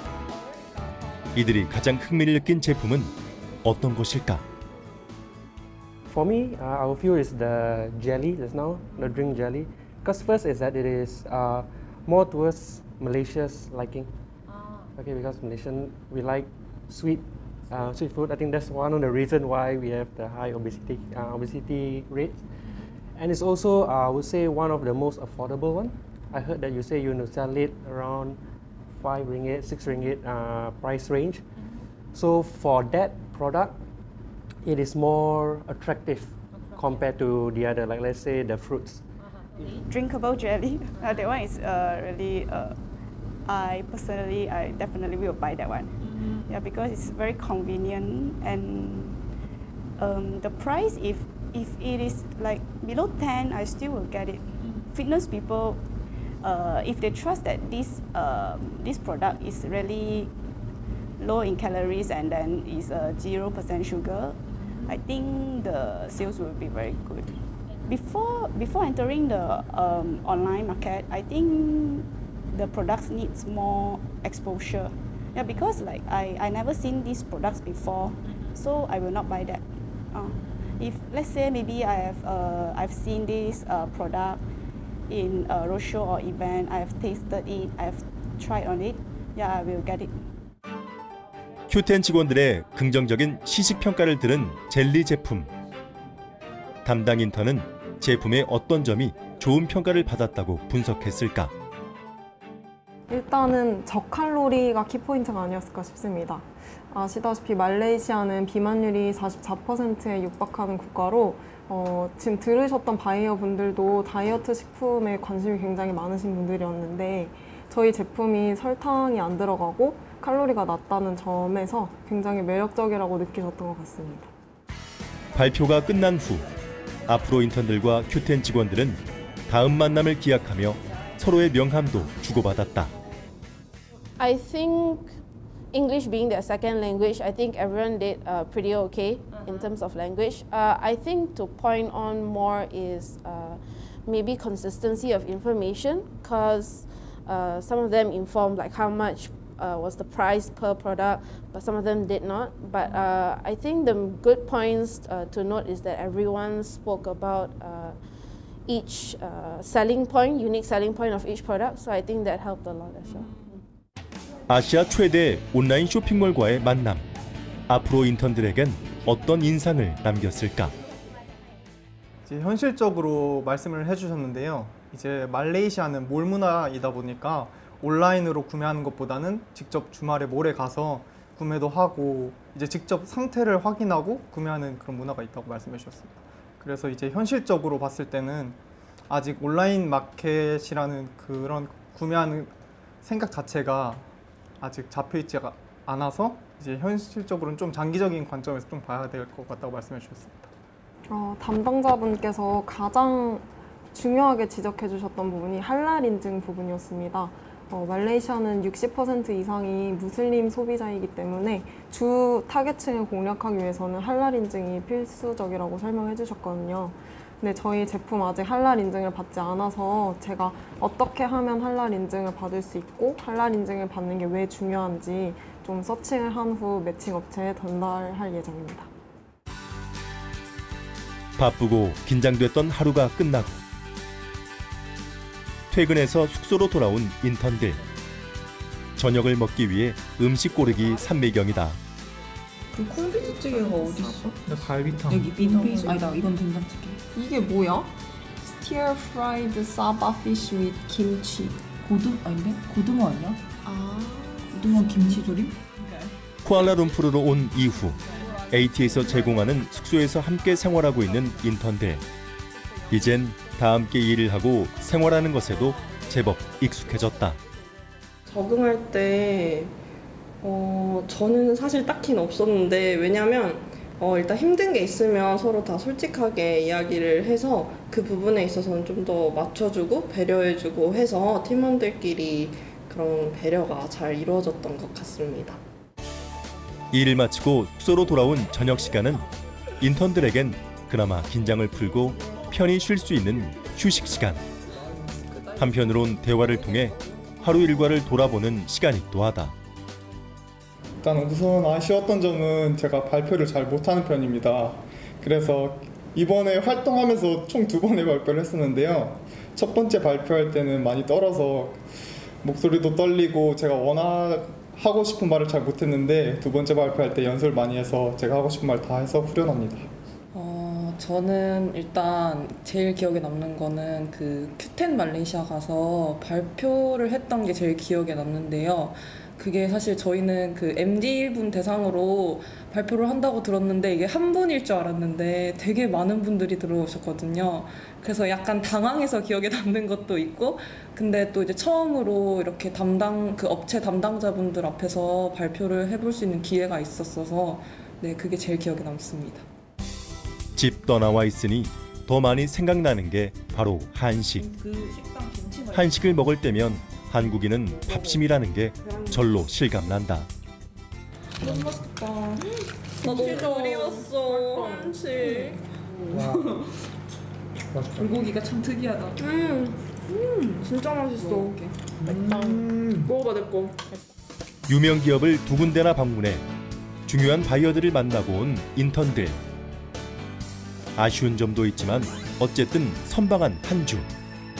이들이 가장 흥미를 느낀 제품은 어떤 것일까? For me, uh, our view is the jelly just now, the drink jelly. Because first is that it is uh, more towards Malaysia's liking. Okay, because Malaysian we like sweet, uh, sweet food. I think that's one of the reasons why we have the high obesity uh, obesity rates. And it's also, uh, I would say, one of the most affordable one. I heard that you say you know, sell it around five ringgit, six ringgit uh, price range. So for that product, it is more attractive compared to the other, like let's say the fruits. Drinkable jelly, uh, that one is uh, really, uh, I personally, I definitely will buy that one. Mm-hmm. Yeah, because it's very convenient and um, the price, if if it is like below ten, I still will get it. Mm-hmm. Fitness people, uh, if they trust that this uh, this product is really low in calories and then is a zero percent sugar, I think the sales will be very good. Before before entering the um, online market, I think the products needs more exposure. Yeah, because like I, I never seen these products before, so I will not buy that. Uh, if let's say maybe I have uh, I've seen this uh, product in a roadshow or event, I have tasted it, I have tried on it, yeah, I will get it. 큐텐 직원들의 긍정적인 시식 평가를 들은 젤리 제품. 담당 인턴은 제품의 어떤 점이 좋은 평가를 받았다고 분석했을까? 일단은 저칼로리가 키포인트가 아니었을까 싶습니다. 아시다시피 말레이시아는 비만율이 사십사 퍼센트에 육박하는 국가로 어, 지금 들으셨던 바이어 분들도 다이어트 식품에 관심이 굉장히 많으신 분들이었는데 저희 제품이 설탕이 안 들어가고 칼로리가 낮다는 점에서 굉장히 매력적이라고 느끼셨던 것 같습니다. 발표가 끝난 후 앞으로 인턴들과 큐텐 직원들은 다음 만남을 기약하며 서로의 명함도 주고받았다. I think English being their second language, I think everyone did uh, pretty okay in terms of language. Uh, I think to point on more is uh, maybe consistency of information, because uh, some of them informed like how much uh, was the price per product, but some of them did not. But uh, I think the good points uh, to note is that everyone spoke about uh, each uh, selling point, unique selling point of each product. So I think that helped a lot as well. 아시아 최대 온라인 쇼핑몰과의 만남. 앞으로 인턴들에겐 어떤 인상을 남겼을까? 이제 현실적으로 말씀을 해주셨는데요. 이제 말레이시아는 몰 문화이다 보니까 온라인으로 구매하는 것보다는 직접 주말에 몰에 가서 구매도 하고 이제 직접 상태를 확인하고 구매하는 그런 문화가 있다고 말씀해 주셨습니다. 그래서 이제 현실적으로 봤을 때는 아직 온라인 마켓이라는 그런 구매하는 생각 자체가 아직 잡혀있지가 않아서 이제 현실적으로는 좀 장기적인 관점에서 좀 봐야 될 것 같다고 말씀해 주셨습니다. 어, 담당자분께서 가장 중요하게 지적해 주셨던 부분이 할랄 인증 부분이었습니다. 어, 말레이시아는 육십 퍼센트 이상이 무슬림 소비자이기 때문에 주 타겟층을 공략하기 위해서는 할랄 인증이 필수적이라고 설명해 주셨거든요. 근데 저희 제품 아직 할랄 인증을 받지 않아서 제가 어떻게 하면 할랄 인증을 받을 수 있고 할랄 인증을 받는 게 왜 중요한지 좀 서칭을 한 후 매칭 업체에 전달할 예정입니다. 바쁘고 긴장됐던 하루가 끝나고 퇴근해서 숙소로 돌아온 인턴들. 저녁을 먹기 위해 음식 고르기 삼매경이다. 그 콩비지찌개가 어딨어? 나 갈비탕. 여기 빈피스. 아니다, 이건 된장찌개. 이게 뭐야? Stir fried saba fish with kimchi. 고등 아닌데? 고등어 아니야? 아, 고등어 김치조림? 쿠알라룸푸르로 온 이후 에이티에서 제공하는 숙소에서 함께 생활하고 있는 인턴들. 이젠 다 함께 일을 하고 생활하는 것에도 제법 익숙해졌다. 적응할 때 어, 저는 사실 딱히는 없었는데 왜냐면 어, 일단 힘든 게 있으면 서로 다 솔직하게 이야기를 해서 그 부분에 있어서는 좀 더 맞춰주고 배려해주고 해서 팀원들끼리 그런 배려가 잘 이루어졌던 것 같습니다. 일을 마치고 숙소로 돌아온 저녁 시간은 인턴들에겐 그나마 긴장을 풀고 편히 쉴 수 있는 휴식 시간. 한편으론 대화를 통해 하루 일과를 돌아보는 시간이기도 하다. 일단 우선 아쉬웠던 점은 제가 발표를 잘 못하는 편입니다. 그래서 이번에 활동하면서 총 두 번의 발표를 했었는데요. 첫 번째 발표할 때는 많이 떨어서 목소리도 떨리고 제가 워낙 하고 싶은 말을 잘 못했는데 두 번째 발표할 때 연습을 많이 해서 제가 하고 싶은 말 다 해서 후련합니다. 어, 저는 일단 제일 기억에 남는 거는 그 큐텐 말레이시아 가서 발표를 했던 게 제일 기억에 남는데요. 그게 사실 저희는 그 엠디분 대상으로 발표를 한다고 들었는데 이게 한 분일 줄 알았는데 되게 많은 분들이 들어오셨거든요. 그래서 약간 당황해서 기억에 남는 것도 있고, 근데 또 이제 처음으로 이렇게 담당 그 업체 담당자분들 앞에서 발표를 해볼 수 있는 기회가 있었어서 네, 그게 제일 기억에 남습니다. 집 떠나와 있으니 더 많이 생각나는 게 바로 한식. 한식을 먹을 때면 한국인은 밥심이라는 게 절로 실감난다. 너무 맛있다. 나 너무 그리웠어. 한식. 불고기가 참 특이하다. 음, 음 진짜 맛있어. 맛있다. 음. 먹어봐 내 거. 유명 기업을 두 군데나 방문해 중요한 바이어들을 만나고 온 인턴들. 아쉬운 점도 있지만 어쨌든 선방한 한 주.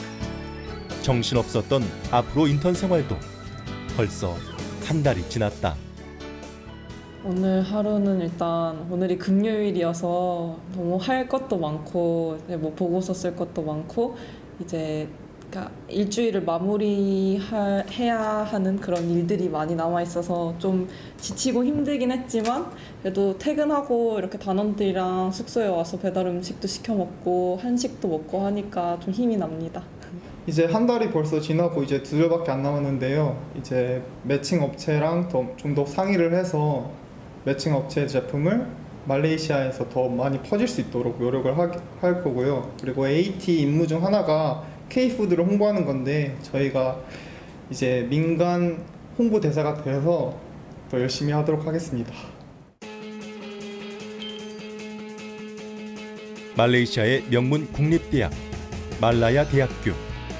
정신없었던 앞으로 인턴 생활도 벌써 한 달이 지났다. 오늘 하루는 일단 오늘이 금요일이어서 너무 할 것도 많고 뭐 보고서 쓸 것도 많고 이제 그러니까 일주일을 마무리해야 하는 그런 일들이 많이 남아 있어서 좀 지치고 힘들긴 했지만 그래도 퇴근하고 이렇게 단원들이랑 숙소에 와서 배달 음식도 시켜 먹고 한식도 먹고 하니까 좀 힘이 납니다. 이제 한 달이 벌써 지나고 이제 두 달밖에 안 남았는데요. 이제 매칭 업체랑 좀 더 상의를 해서 매칭 업체 제품을 말레이시아에서 더 많이 퍼질 수 있도록 노력을 하, 할 거고요. 그리고 에이티 임무 중 하나가 K푸드를 홍보하는 건데 저희가 이제 민간 홍보 대사가 돼서 더 열심히 하도록 하겠습니다. 말레이시아의 명문 국립대학 말라야 대학교.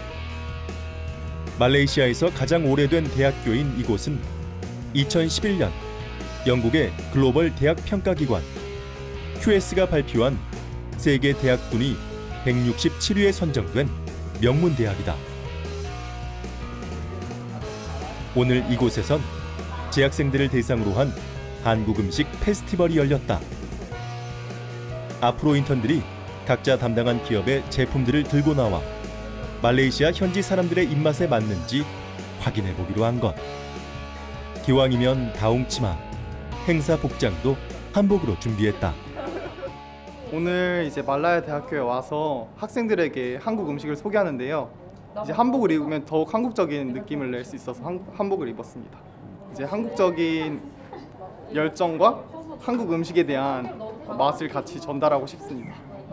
말레이시아에서 가장 오래된 대학교인 이곳은 이천십일 년 영국의 글로벌 대학 평가기관 큐에스가 발표한 세계 대학군이 백육십칠 위에 선정된 명문 대학이다. 오늘 이곳에선 재학생들을 대상으로 한 한국 음식 페스티벌이 열렸다. 앞으로 인턴들이 각자 담당한 기업의 제품들을 들고 나와 말레이시아 현지 사람들의 입맛에 맞는지 확인해 보기로 한 것. 기왕이면 다홍치마, 행사 복장도 한복으로 준비했다. 오늘 이제 말라야 대학교에 와서 학생들에게 한국 음식을 소개하는데요. 이제 한복을 입으면 더욱 한국적인 느낌을 낼 수 있어서 한, 한복을 입었습니다. 이제 한국적인 열정과 한국 음식에 대한 맛을 같이 전달하고 싶습니다.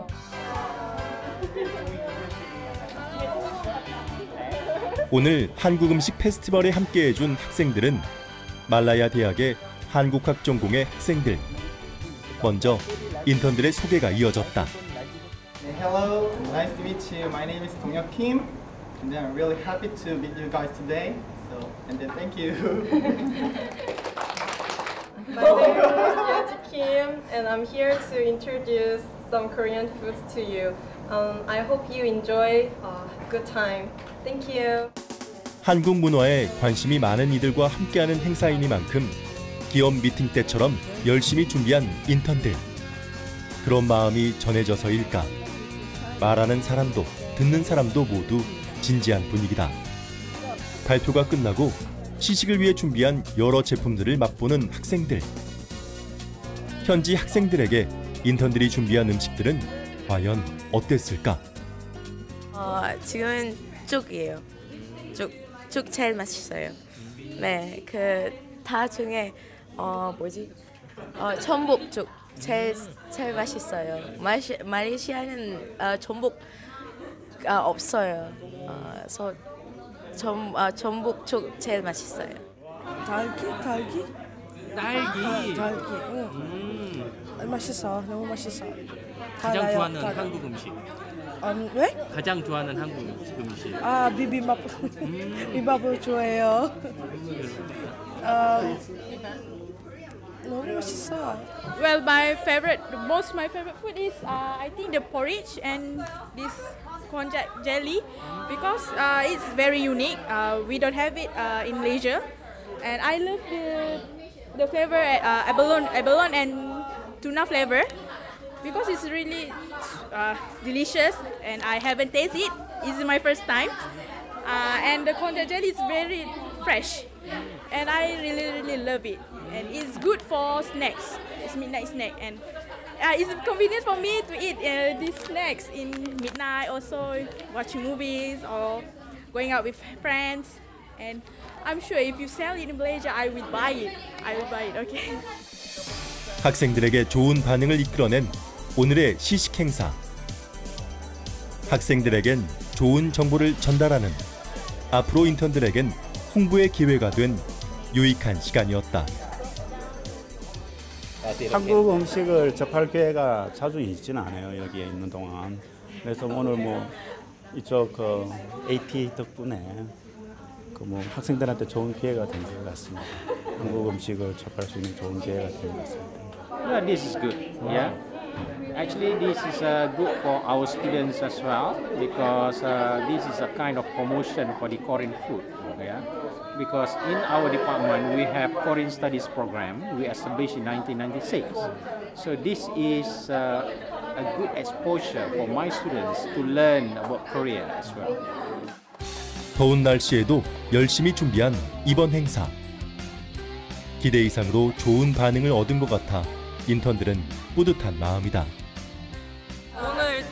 오늘 한국 음식 페스티벌에 함께해준 학생들은 말라야 대학의 한국학 전공의 학생들. 먼저 인턴들의 소개가 이어졌다. Hello, nice to meet you. My name is Dong-hyuk Kim, and I'm really happy to meet you guys today. So, and then thank you. My name is Yeji Kim, and I'm here to introduce some Korean foods to you. Um, I hope you enjoy a good time. Thank you. 한국 문화에 관심이 많은 이들과 함께하는 행사이니만큼 기업 미팅 때처럼 열심히 준비한 인턴들. 그런 마음이 전해져서일까. 말하는 사람도 듣는 사람도 모두 진지한 분위기다. 발표가 끝나고 시식을 위해 준비한 여러 제품들을 맛보는 학생들. 현지 학생들에게 인턴들이 준비한 음식들은 과연 어땠을까? 어, 지금은 쪽이에요. 쪽, 쪽 제일 맛있어요. 네, 그 다 중에 어 뭐지? 어, 전복 쪽 제일 제일 맛있어요. 마시, 말레이시아는 어, 전복 어, 없어요. 어, 그래서 전 어, 전복 쪽 제일 맛있어요. 딸기, 딸기, 딸기. 아, 딸기. 응. 음. 맛있어, 너무 맛있어. 가장 달아요, 좋아하는 달아요. 한국 음식. 음, 왜? 가장 좋아하는 한국 음식. 아, 비빔밥. 비빔밥을 좋아해요. 어, 너무 맛있어. Well, my favorite, the most my favorite food is uh, I think the porridge and this konjac jelly because uh, it's very unique. Uh, we don't have it uh, in Malaysia, and I love the the flavor uh, abalone, abalone and tuna flavor because it's really uh, delicious, and I haven't tasted it. It's my first time, uh, and the konjac jelly is very fresh, and I really really love it. And it's good for snacks. It's midnight snack, and uh, it's convenient for me to eat uh, these snacks in midnight. Also, watching movies or going out with friends. And I'm sure if you sell it in Malaysia, I will buy it. I will buy it. Okay. 학생들에게 좋은 반응을 이끌어낸 오늘의 시식 행사. 학생들에겐 좋은 정보를 전달하는, 앞으로 인턴들에겐 홍보의 기회가 된 유익한 시간이었다. 한국 음식을 접할 기회가 자주 있지는 않아요, 여기에 있는 동안. 그래서 오늘 뭐 이쪽 그 에이티 덕분에 그 뭐 학생들한테 좋은 기회가 된 것 같습니다. 한국 음식을 접할 수 있는 좋은 기회가 된 것 같습니다. Yeah, this is good. Yeah. Actually, this is uh, good for our students as well because uh, this is a kind of promotion for the Korean food. Yeah. Because in our department we have Korean Studies program we established in nineteen ninety-six. So this is uh, a good exposure for my students to learn about Korea as well. 더운 날씨에도 열심히 준비한 이번 행사. 기대 이상으로 좋은 반응을 얻은 것 같아 인턴들은 뿌듯한 마음이다. 오늘 일단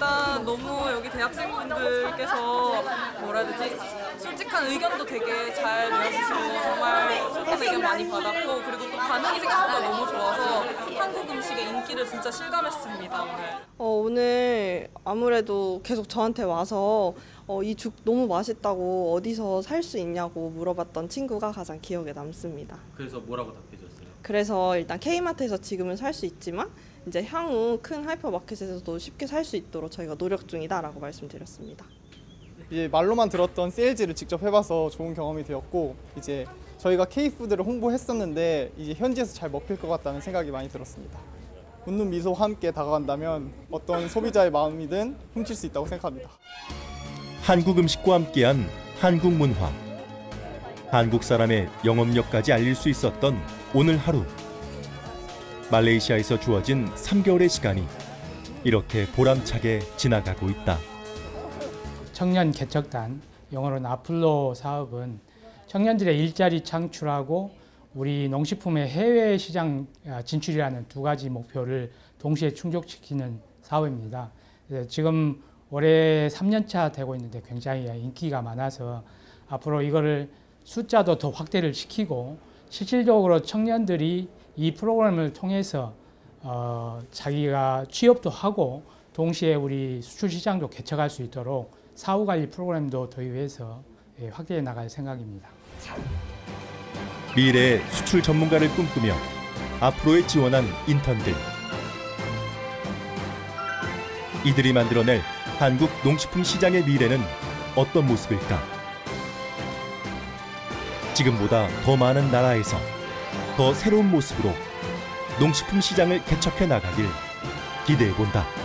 일단 너무 여기 대학생분들께서 뭐라 해야 되지? 솔직한 의견도 되게 잘 내어주시고 정말 솔직한 의견 많이 받았고 그리고 또 반응이 생각보다 너무 좋아서 한국 음식의 인기를 진짜 실감했습니다 오늘. 어, 오늘 아무래도 계속 저한테 와서 어, 이 죽 너무 맛있다고 어디서 살 수 있냐고 물어봤던 친구가 가장 기억에 남습니다. 그래서 뭐라고 답해줬어요? 그래서 일단 K마트에서 지금은 살 수 있지만 이제 향후 큰 하이퍼마켓에서도 쉽게 살 수 있도록 저희가 노력 중이다라고 말씀드렸습니다. 이제 말로만 들었던 세일즈를 직접 해봐서 좋은 경험이 되었고 이제 저희가 K푸드를 홍보했었는데 이제 현지에서 잘 먹힐 것 같다는 생각이 많이 들었습니다. 웃는 미소와 함께 다가간다면 어떤 소비자의 마음이든 훔칠 수 있다고 생각합니다. 한국 음식과 함께한 한국 문화. 한국 사람의 영업력까지 알릴 수 있었던 오늘 하루. 말레이시아에서 주어진 삼 개월의 시간이 이렇게 보람차게 지나가고 있다. 청년 개척단, 영어로는 아플로 사업은 청년들의 일자리 창출하고 우리 농식품의 해외 시장 진출이라는 두 가지 목표를 동시에 충족시키는 사업입니다. 지금 올해 삼 년 차 되고 있는데 굉장히 인기가 많아서 앞으로 이거를 숫자도 더 확대를 시키고 실질적으로 청년들이 이 프로그램을 통해서 어, 자기가 취업도 하고 동시에 우리 수출 시장도 개척할 수 있도록 사후 관리 프로그램도 도입해서 예, 확대해 나갈 생각입니다. 미래의 수출 전문가를 꿈꾸며 앞으로에 지원한 인턴들. 이들이 만들어낼 한국 농식품 시장의 미래는 어떤 모습일까? 지금보다 더 많은 나라에서 더 새로운 모습으로 농식품 시장을 개척해 나가길 기대해 본다.